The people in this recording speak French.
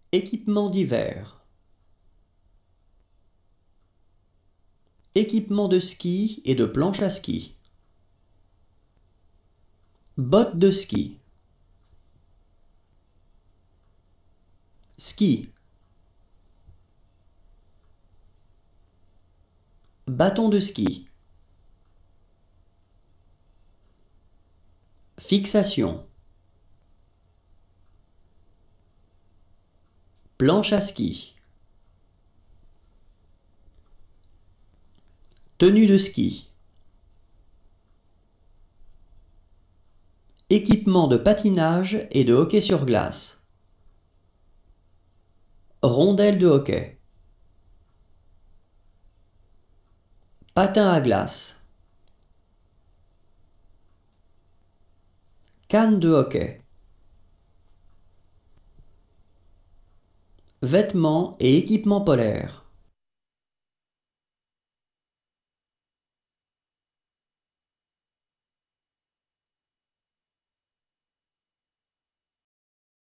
Équipement d'hiver. Équipement de ski et de planche à ski. Bottes de ski. Ski. Bâton de ski. Fixation. Planche à ski. Tenue de ski. Équipement de patinage et de hockey sur glace. Rondelle de hockey. Patin à glace. Canne de hockey. Vêtements et équipements polaires.